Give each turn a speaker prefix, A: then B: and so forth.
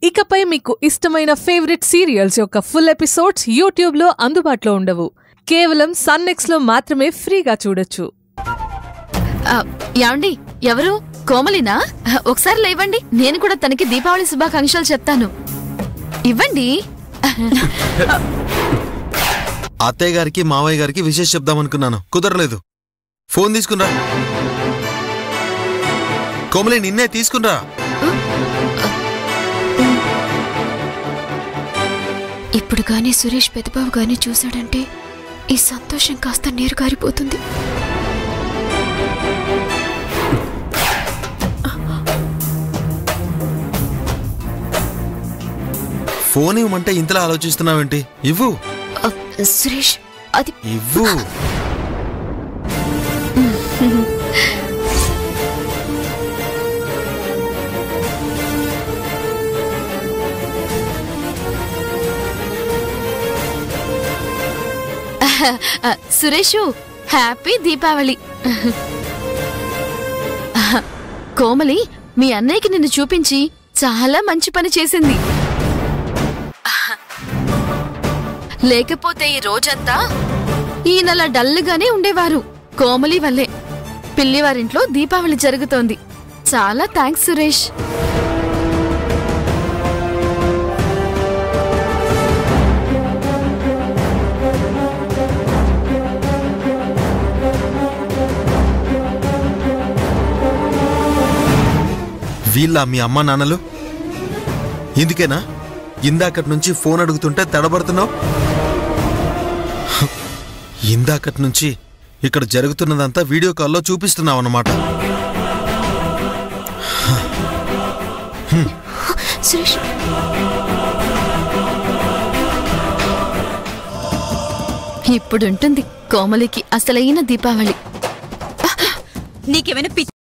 A: ఇకపై మీకు ఇష్టమైన ఫేవరెట్ సీరియల్స్ యొక్క ఫుల్ ఎపిసోడ్స్ యూట్యూబ్లో అందుబాటులో ఉండవు. కేవలం సన్నెక్స్లో మాత్రమే ఫ్రీగా చూడొచ్చు.
B: యాండి ఎవరు? కోమలినా? ఒకసారి లేవండి, నేను కూడా తనకి దీపావళి శుభాకాంక్షలు చెప్తాను. ఇవ్వండి.
C: అత్తయ్య గారికి మావయ్య గారికి విశేష చెప్దామనుకున్నాను, కుదరలేదు. ఫోన్ తీసుకున్నా. కోమలి నిన్నే తీసుకున్నా.
B: ఇప్పుడు గానీ సురేష్ పెద్దబాబు గాని చూశాడంటే ఈ సంతోషం కాస్త నీరు గారిపోతుంది.
C: ఫోన్ ఇవ్వమంటే ఇంతలా ఆలోచిస్తున్నావేంటి? ఇవ్వు.
B: సురేష్ అది
C: ఇవ్వు.
B: సురేషు, హ్యాపీ దీపావళి. కోమలి మీ అన్నయ్యకి నిన్ను చూపించి చాలా మంచి పని చేసింది. లేకపోతే ఈ రోజంతా ఈయనలా డల్గానే ఉండేవారు. కోమలి వల్లే పిల్లివారింట్లో దీపావళి జరుగుతోంది. చాలా థ్యాంక్స్ సురేష్.
C: వీళ్ళ మీ అమ్మా నాన్నలు? ఇందుకేనా ఇందాకటి నుంచి ఫోన్ అడుగుతుంటే తడబడుతున్నావు? ఇందాకటి నుంచి ఇక్కడ జరుగుతున్నదంతా వీడియో కాల్లో చూపిస్తున్నావు అన్నమాట.
B: ఇప్పుడుంటుంది కోమలికి అసలైన దీపావళి.
D: నీకేమైనా